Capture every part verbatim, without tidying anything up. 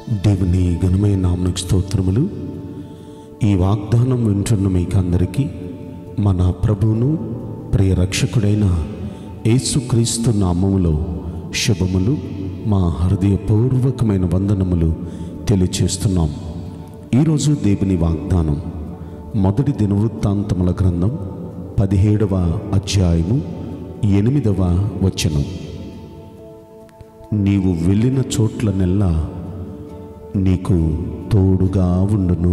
దేవుని ఘనమైన నామమునకు స్తోత్రములు. ఈ వాగ్దానం వింటున్న మీకు అందరికీ మన ప్రభువును ప్రియ రక్షకుడైన యేసుక్రీస్తు నామములో శుభములు, మా హృదయపూర్వకమైన వందనములు తెలియచేస్తున్నాం. ఈరోజు దేవుని వాగ్దానం మొదటి దినవృత్తాంతముల గ్రంథం పదిహేడవ అధ్యాయము ఎనిమిదవ వచనం. నీవు వెళ్ళిన చోట్లనెల్లా నీకు తోడుగా ఉండును.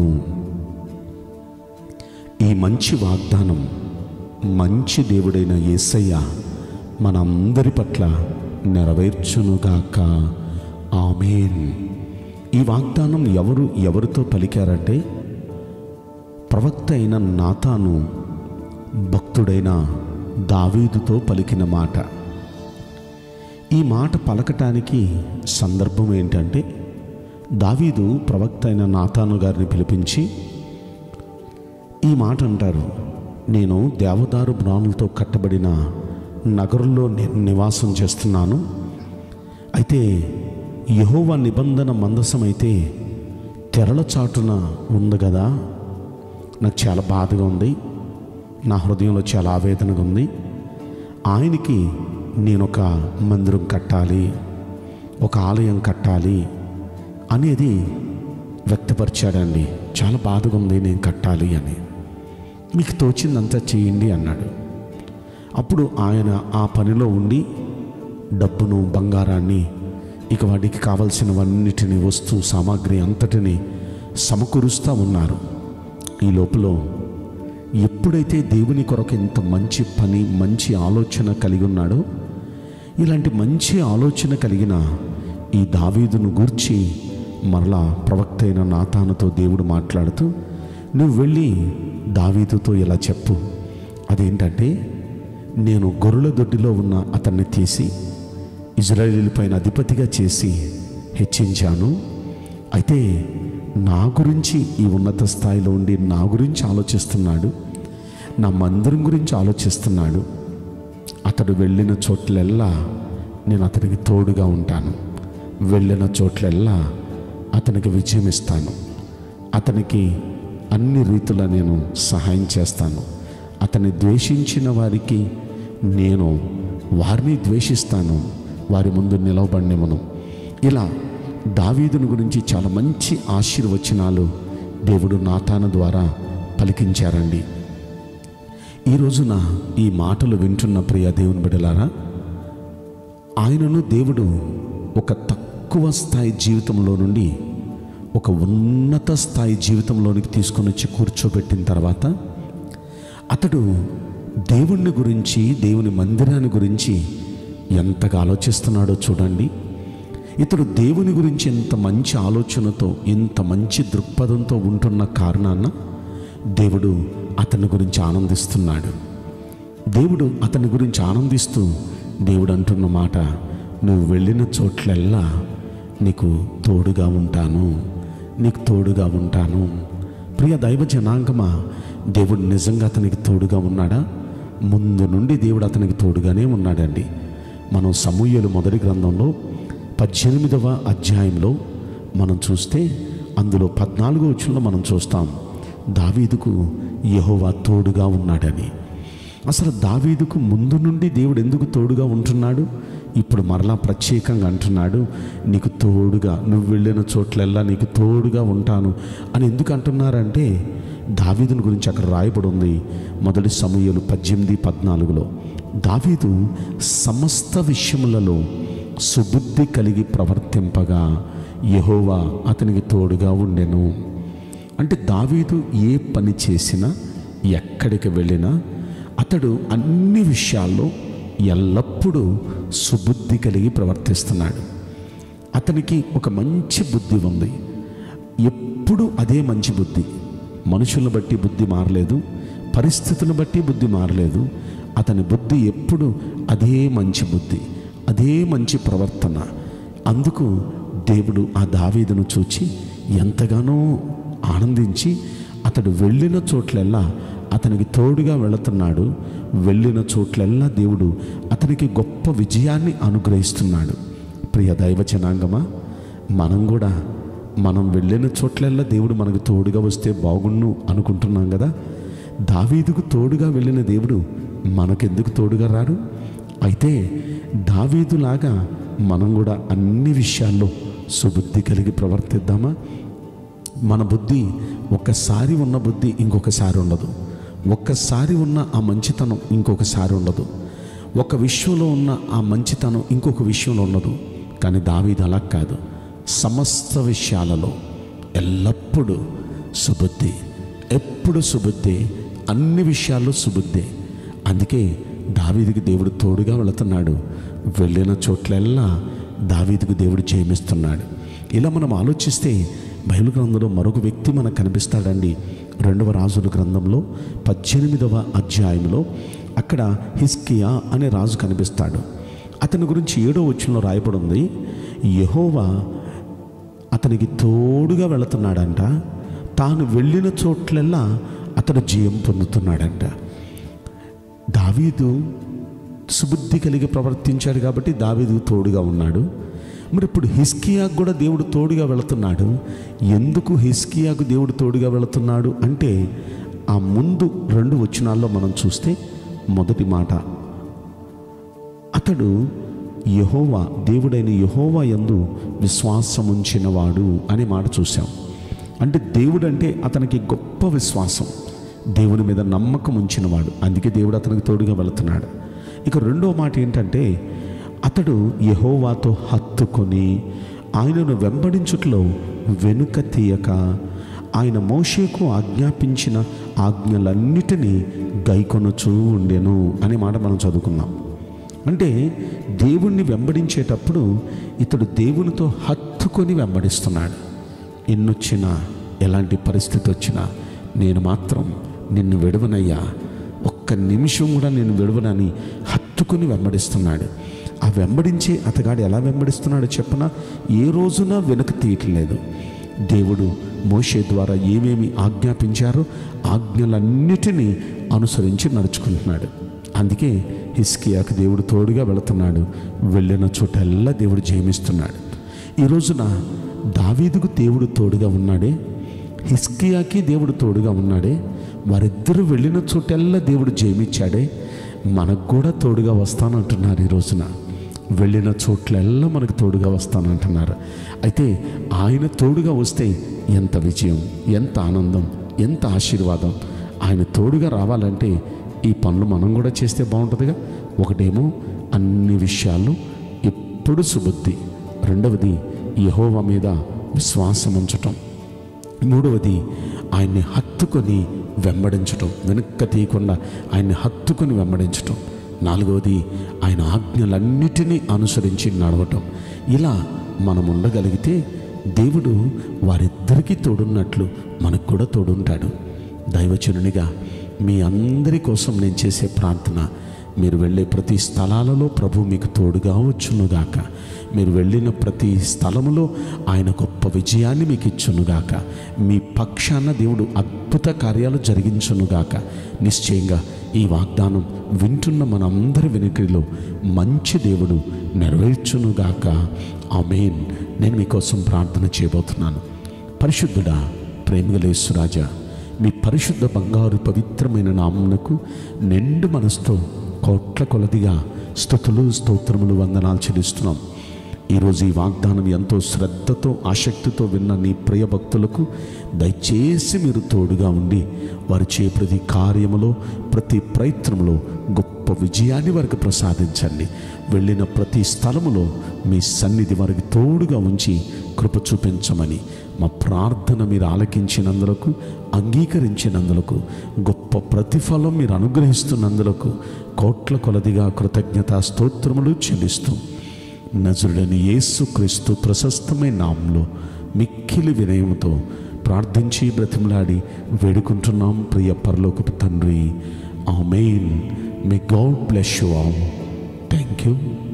ఈ మంచి వాగ్దానం మంచి దేవుడైన యేసయ్య మనందరి పట్ల నెరవేర్చునుగాక. ఆమేన్. ఈ వాగ్దానం ఎవరు ఎవరితో పలికారంటే, ప్రవక్త అయిన నాతాను భక్తుడైన దావీదుతో పలికిన మాట. ఈ మాట పలకటానికి సందర్భం ఏంటంటే, దావీదు ప్రవక్త అయిన నాతాను గారిని పిలిపించి ఈ మాట అంటారు, నేను దేవదారు మ్రాణులతో కట్టబడిన నగరంలో నేను నివాసం చేస్తున్నాను. అయితే యెహోవా నిబంధన మందసం అయితే తెరల చాటున ఉంది కదా, నాకు చాలా బాధగా ఉంది, నా హృదయంలో చాలా ఆవేదనగా ఉంది. ఆయనకి నేను ఒక మందిరం కట్టాలి, ఒక ఆలయం కట్టాలి అనేది వ్యక్తపరిచాడండి. చాలా బాధగా ఉంది, నేను కట్టాలి అని. మీకు తోచిందంతా చేయండి అన్నాడు. అప్పుడు ఆయన ఆ పనిలో ఉండి డబ్బును, బంగారాన్ని, ఇక వాటికి కావలసినవన్నిటిని, వస్తు సామాగ్రి అంతటిని సమకూరుస్తూ ఉన్నారు. ఈ లోపల ఎప్పుడైతే దేవుని కొరకు ఇంత మంచి పని, మంచి ఆలోచన కలిగి ఉన్నాడో, ఇలాంటి మంచి ఆలోచన కలిగిన ఈ దావీదును గూర్చి మరలా ప్రవక్త అయిన నాతానుతో దేవుడు మాట్లాడుతూ, నువ్వు వెళ్ళి దావీదుతో ఇలా చెప్పు. అదేంటంటే, నేను గొర్రెల దొడ్డిలో ఉన్న అతన్ని తీసి ఇజ్రాయేలు పైన అధిపతిగా చేసి హెచ్చించాను. అయితే నా గురించి ఈ ఉన్నత స్థాయిలో ఉండి నా గురించి ఆలోచిస్తున్నాడు, నా మందిరం గురించి ఆలోచిస్తున్నాడు. అతడు వెళ్ళిన చోట్లెల్లా నేను అతనికి తోడుగా ఉంటాను. వెళ్ళిన చోట్లెల్లా అతనికి విజయం ఇస్తాను. అతనికి అన్ని రీతులా నేను సహాయం చేస్తాను. అతన్ని ద్వేషించిన వారికి నేను వారిని ద్వేషిస్తాను, వారి ముందు నిలవబడినెమను. ఇలా దావీదుని గురించి చాలా మంచి ఆశీర్వచనాలు దేవుడు నాతాను ద్వారా పలికించారండి. ఈ రోజున ఈ మాటలు వింటున్న ప్రియ దేవుని బిడ్డలారా, ఆయనను దేవుడు ఒక తక్కువ స్థాయి జీవితంలో నుండి ఒక ఉన్నత స్థాయి జీవితంలోనికి తీసుకొని వచ్చి కూర్చోబెట్టిన తర్వాత, అతడు దేవుని గురించి, దేవుని మందిరాన్ని గురించి ఎంతగా ఆలోచిస్తున్నాడో చూడండి. ఇతడు దేవుని గురించి ఇంత మంచి ఆలోచనతో, ఇంత మంచి దృక్పథంతో ఉంటున్న కారణాన దేవుడు అతని గురించి ఆనందిస్తున్నాడు. దేవుడు అతని గురించి ఆనందిస్తూ దేవుడు అంటున్న మాట, నువ్వు వెళ్ళిన చోట్లెల్లా నీకు తోడుగా ఉంటాను, నీకు తోడుగా ఉంటాను. ప్రియ దైవ జనాంగమా, దేవుడు నిజంగా అతనికి తోడుగా ఉన్నాడా? ముందు నుండి దేవుడు అతనికి తోడుగానే ఉన్నాడండి. మనం సమూయేలు మొదటి గ్రంథంలో పద్దెనిమిదవ అధ్యాయంలో మనం చూస్తే, అందులో పద్నాలుగో వచనంలో మనం చూస్తాం, దావీదుకు యెహోవా తోడుగా ఉన్నాడని. అసలు దావీదుకు ముందు నుండి దేవుడు ఎందుకు తోడుగా ఉంటున్నాడు? ఇప్పుడు మరలా ప్రత్యేకంగా అంటున్నాడు, నీకు తోడుగా, నువ్వు వెళ్ళిన చోట్లెల్లా నీకు తోడుగా ఉంటాను అని ఎందుకు అంటున్నారంటే, దావీదుని గురించి అక్కడ రాయబడి ఉంది మొదటి సమూయేలు పద్దెనిమిది పద్నాలుగులో. దావీదు సమస్త విషయములలో సుబుద్ధి కలిగి ప్రవర్తింపగా యెహోవా అతనికి తోడుగా ఉండెను. అంటే దావీదు ఏ పని చేసినా, ఎక్కడికి వెళ్ళినా అతడు అన్ని విషయాల్లో ఎల్లప్పుడూ సుబుద్ధి కలిగి ప్రవర్తిస్తున్నాడు. అతనికి ఒక మంచి బుద్ధి ఉంది, ఎప్పుడు అదే మంచి బుద్ధి. మనుషులను బట్టి బుద్ధి మారలేదు, పరిస్థితులను బట్టి బుద్ధి మారలేదు. అతని బుద్ధి ఎప్పుడు అదే మంచి బుద్ధి, అదే మంచి ప్రవర్తన. అందుకు దేవుడు ఆ దావీదును చూచి ఎంతగానో ఆనందించి, అతడు వెళ్ళిన చోట్లెల్లా అతనికి తోడుగా వెళుతున్నాడు. వెళ్ళిన చోట్లెల్లా దేవుడు అతనికి గొప్ప విజయాన్ని అనుగ్రహిస్తున్నాడు. ప్రియ దైవ జనాంగమా, మనం కూడా మనం వెళ్ళిన చోట్లల్లా దేవుడు మనకు తోడుగా వస్తే బాగుండు అనుకుంటున్నాం కదా. దావీదుకు తోడుగా వెళ్ళిన దేవుడు మనకెందుకు తోడుగా రాడు? అయితే దావీదులాగా మనం కూడా అన్ని విషయాల్లో సుబుద్ధి కలిగి ప్రవర్తిద్దామా? మన బుద్ధి ఒక్కసారి ఉన్న బుద్ధి ఇంకొకసారి ఉండదు. ఒక్కసారి ఉన్న ఆ మంచితనం ఇంకొకసారి ఉండదు. ఒక విషయంలో ఉన్న ఆ మంచితనం ఇంకొక విషయంలో ఉండదు. కానీ దావీదు అలా కాదు. సమస్త విషయాలలో ఎల్లప్పుడూ సుబుద్ధి, ఎప్పుడు సుబుద్ధి, అన్ని విషయాల్లో సుబుద్ధి. అందుకే దావీదుకి దేవుడు తోడుగా వెళుతున్నాడు. వెళ్ళిన చోట్లెల్లా దావీదుకు దేవుడు జయమిస్తున్నాడు. ఇలా మనం ఆలోచిస్తే బైబిల్ గ్రంథంలో మరొక వ్యక్తి మనకు కనిపిస్తాడండి. రెండవ రాజుల గ్రంథంలో పద్దెనిమిదవ అధ్యాయంలో అక్కడ హిజ్కియా అనే రాజు కనిపిస్తాడు. అతని గురించి ఏడో వచనంలో రాయబడి ఉంది, యెహోవా అతనికి తోడుగా వెళుతున్నాడంట. తాను వెళ్ళిన చోట్లల్లా అతడు జయం పొందుతున్నాడంట. దావీదు సుబుద్ధి కలిగి ప్రవర్తించాడు కాబట్టి దావీదు తోడుగా ఉన్నాడు. మరి ఇప్పుడు హిజ్కియాకు కూడా దేవుడు తోడుగా వెళుతున్నాడు. ఎందుకు హిజ్కియాకు దేవుడు తోడుగా వెళుతున్నాడు అంటే ఆ ముందు రెండు వచనాల్లో మనం చూస్తే మొదటి మాట, అతడు యెహోవా దేవుడైన యెహోవా యందు విశ్వాసముంచినవాడు అనే మాట చూసాం. అంటే దేవుడు అంటే అతనికి గొప్ప విశ్వాసం, దేవుని మీద నమ్మకం ఉంచినవాడు. అందుకే దేవుడు అతనికి తోడుగా వెళుతున్నాడు. ఇక రెండో మాట ఏంటంటే అతడు యెహోవాతో హత్తుకొని ఆయనను వెంబడించుటలో వెనుక తీయక ఆయన మోషేకు ఆజ్ఞాపించిన ఆజ్ఞలన్నిటినీ గైకొనుచూ ఉండెను అనే మాట మనం చదువుకున్నాం. అంటే దేవుణ్ణి వెంబడించేటప్పుడు ఇతడు దేవునితో హత్తుకొని వెంబడిస్తున్నాడు. ఎన్నొచ్చినా ఎలాంటి పరిస్థితి వచ్చినా నేను మాత్రం నిన్ను విడవనయ్యా, ఒక్క నిమిషం కూడా నేను విడవనని హత్తుకొని వెంబడిస్తున్నాడు. ఆ వెంబడించే అతగాడు ఎలా వెంబడిస్తున్నాడో చెప్పన, ఏ రోజున వెనక్కి తీయట్లేదు. దేవుడు మోషే ద్వారా ఏమేమి ఆజ్ఞాపించారో ఆజ్ఞలన్నిటినీ అనుసరించి నడుచుకుంటున్నాడు. అందుకే హిజ్కియాకు దేవుడు తోడుగా వెళుతున్నాడు. వెళ్ళిన చోటల్లా దేవుడు జయమిస్తున్నాడు. ఈ రోజున దావీదుకు దేవుడు తోడుగా ఉన్నాడే, హిజ్కియాకి దేవుడు తోడుగా ఉన్నాడే, వారిద్దరూ వెళ్ళిన చోటల్లా దేవుడు జయమిచ్చాడే. మనకు కూడా తోడుగా వస్తానంటున్నారు. ఈ రోజున వెళ్ళిన చోట్లల్లా మనకు తోడుగా వస్తానంటున్నారు. అయితే ఆయన తోడుగా వస్తే ఎంత విజయం, ఎంత ఆనందం, ఎంత ఆశీర్వాదం. ఆయన తోడుగా రావాలంటే ఈ పనులు మనం కూడా చేస్తే బాగుంటుందిగా. ఒకటేమో అన్ని విషయాల్లో ఎప్పుడు సుబుద్ధి, రెండవది యెహోవా మీద విశ్వాసం ఉంచటం, మూడవది ఆయన్ని హత్తుకొని వెంబడించటం, వెనక్కి తీయకుండా ఆయన్ని హత్తుకొని వెంబడించటం, నాలుగవది ఆయన ఆజ్ఞలన్నిటినీ అనుసరించి నడవటం. ఇలా మనం ఉండగలిగితే దేవుడు వారిద్దరికీ తోడున్నట్లు మనకు కూడా తోడుంటాడు. దైవజనునిగా మీ అందరి కోసం నేను చేసే ప్రార్థన, మీరు వెళ్ళే ప్రతి స్థలాలలో ప్రభు మీకు తోడుగా వచ్చునుగాక. మీరు వెళ్ళిన ప్రతి స్థలములో ఆయన గొప్ప విజయాన్ని మీకు ఇచ్చునుగాక. మీ పక్షాన దేవుడు అద్భుత కార్యాలు జరిగించునుగాక. నిశ్చయంగా ఈ వాగ్దానం వింటున్న మనందరి వెనుకలో మంచి దేవుడు నెరవేర్చునుగాక. ఆమేన్. నేను మీకోసం ప్రార్థన చేయబోతున్నాను. పరిశుద్ధుడా, ప్రేమగల యేసురాజా, మీ పరిశుద్ధ బంగారు పవిత్రమైన నామమునకు నిండు మనసుతో కోట్ల కొలదిగా స్తుతులు, స్తోత్రములు, వందనాలు చెల్లిస్తున్నాం. ఈరోజు ఈ వాగ్దానం ఎంతో శ్రద్ధతో, ఆసక్తితో విన్న నీ ప్రియ భక్తులకు దయచేసి మీరు తోడుగా ఉండి వారి చే ప్రతి కార్యములో, ప్రతి ప్రయత్నంలో గొప్ప విజయాన్ని వారికి ప్రసాదించండి. వెళ్ళిన ప్రతి స్థలములో మీ సన్నిధి వారికి తోడుగా ఉంచి కృప చూపించమని మా ప్రార్థన మీరు ఆలకించినందులకు, అంగీకరించినందులకు, గొప్ప ప్రతిఫలం మీరు అనుగ్రహిస్తున్నందులకు కోట్ల కొలదిగా కృతజ్ఞతా స్తోత్రములు చెల్లిస్తూ నజరుడైన యేసుక్రీస్తు ప్రశస్తమైన నామములో మిక్కిలి వినయముతో ప్రార్థించి బ్రతిమలాడి వేడుకుంటున్నాం ప్రియ పరలోకపు తండ్రి. Amen. May God bless you all. Thank you.